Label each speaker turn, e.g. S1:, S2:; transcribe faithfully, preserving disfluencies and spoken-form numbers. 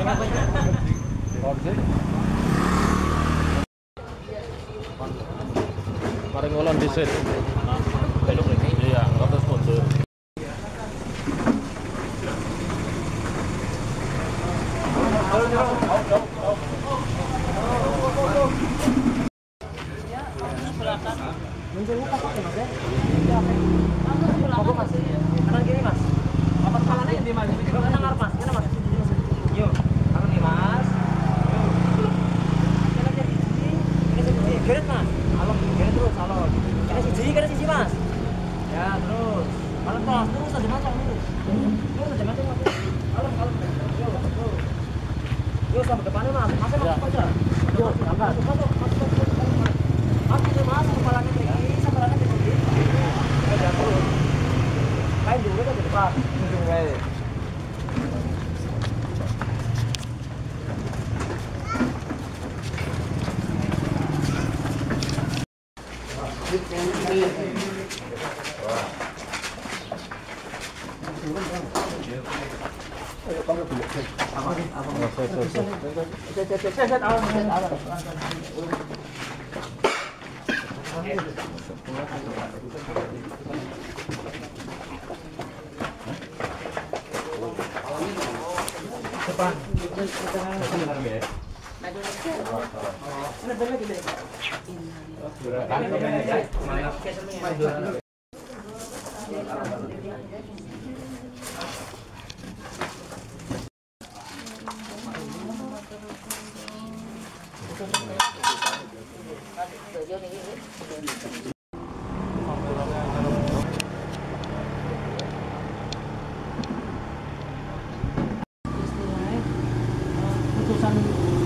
S1: Mari ngulon dhisik. Belok iki. Iya, terus mundur.
S2: Muncul muka pakai mas ya? Kamu mas? Kanan kiri mas? Apa kepalanya di mas? Kanan ngarep mas? Kanan mas? Yuk, kanan nih mas. Kanan kiri sisi, kanan sisi, geret mas. Alon, geret terus alon. Kanan sisi, kanan sisi mas. Ya terus. Alon terus, terus aja mas, terus. Terus aja mas, alon, alon. Yuk, yuk. Yuk sampai depannya mas, masnya masuk aja. Yuk, angkat. Masuk, masuk, masuk, masuk. Masuk tuh mas, kepalanya tinggi, kepalanya tinggi. Udah terus. Main dulu kan di depan. Ujung wae. Depan. Putusan